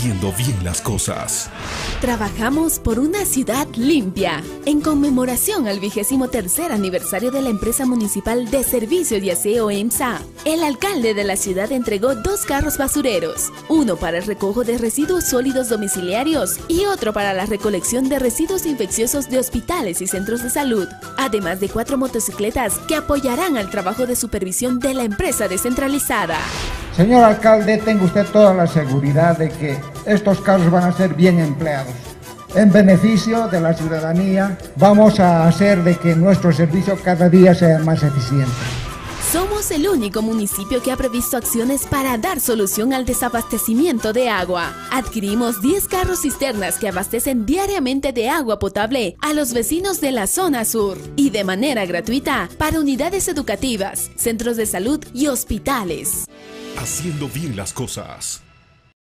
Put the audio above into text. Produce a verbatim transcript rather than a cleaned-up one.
haciendo bien las cosas. Trabajamos por una ciudad limpia. En conmemoración al vigésimo tercer aniversario de la empresa municipal de servicio de aseo EMSA, el alcalde de la ciudad entregó dos carros basureros, uno para el recojo de residuos sólidos domiciliarios y otro para la recolección de residuos infecciosos de hospitales y centros de salud, además de cuatro motocicletas que apoyarán al trabajo de supervisión de la empresa descentralizada. Señor alcalde, tenga usted toda la seguridad de que estos carros van a ser bien empleados. En beneficio de la ciudadanía, vamos a hacer de que nuestro servicio cada día sea más eficiente. Somos el único municipio que ha previsto acciones para dar solución al desabastecimiento de agua. Adquirimos diez carros cisternas que abastecen diariamente de agua potable a los vecinos de la zona sur y de manera gratuita para unidades educativas, centros de salud y hospitales. Haciendo bien las cosas.